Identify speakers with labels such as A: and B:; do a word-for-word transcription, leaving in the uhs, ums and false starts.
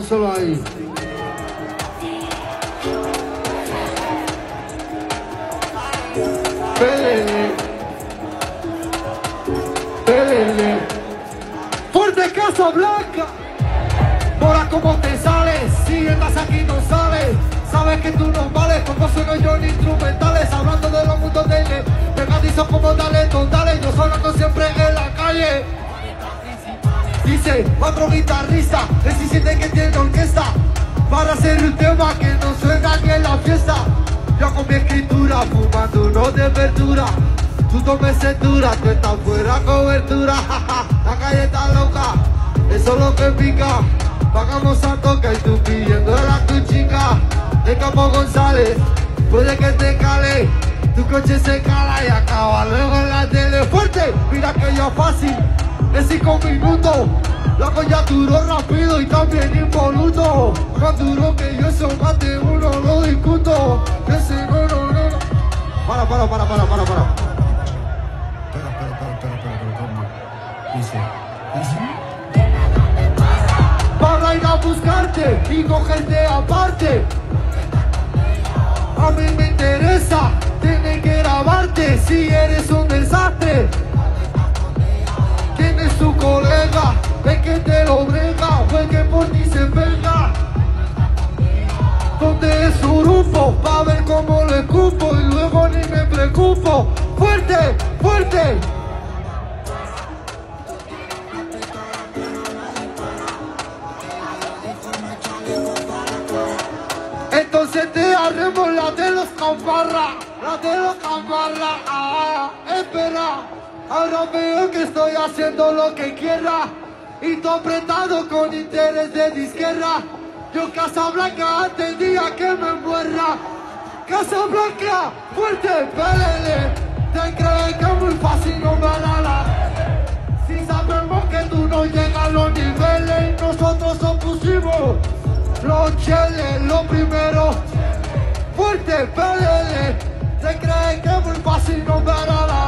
A: Pónselo ahí. Pélele. Pélele. Fuerte Casablanca. Mora como te sales. Si estás aquí no sales. Sabes que tú no vales. Como sueno yo en instrumentales. Hablando de los mundos de él. Pegadizos como dale, dale. Yo sonando siempre en la calle. Dice otro guitarrista. Él sí siente que tiene orquesta. Para hacer un tema que no suena ni en la fiesta. Yo con mi escritura fumando uno de verdura. Tú tomes cintura, tú estás fuera cobertura. La calle está loca, eso es lo que pica. Pagamos a toca y tú pidiendo a tu chica. De Campo González, puede que te cale. Tu coche se cala y acaba luego en la tele. Fuerte, mira que ya fácil, en cinco minutos. La coña duró rápido y también involuto. Más duro que yo, eso más de uno lo discuto. Ese no, no, no, no. Para, para, para, para, para, para. Espera, espera, espera, espera, espera, espera. Dice, dice. Para ir a buscarte y cogerte aparte. A mí me interesa, tiene que grabarte si eres un desastre. ¿Quién es tu colega? Ve que te lo brega, ve que por ti se pega. ¿Dónde es su grupo? Pa' ver cómo le cupo y luego ni me preocupo. ¡Fuerte! ¡Fuerte! Entonces te haremos la de los camparra, la de los camparra. Ah, espera, ahora veo que estoy haciendo lo que quiera. Y tú apretado con interés de disquera. Yo Casablanca antes día que me muera. Casablanca, fuerte, pélele. Te crees que es muy fácil, no me la. Si sabemos que tú no llegas a los niveles. Nosotros opusimos los cheles, lo primero. Fuerte, pélele. Te crees que es muy fácil, no me la.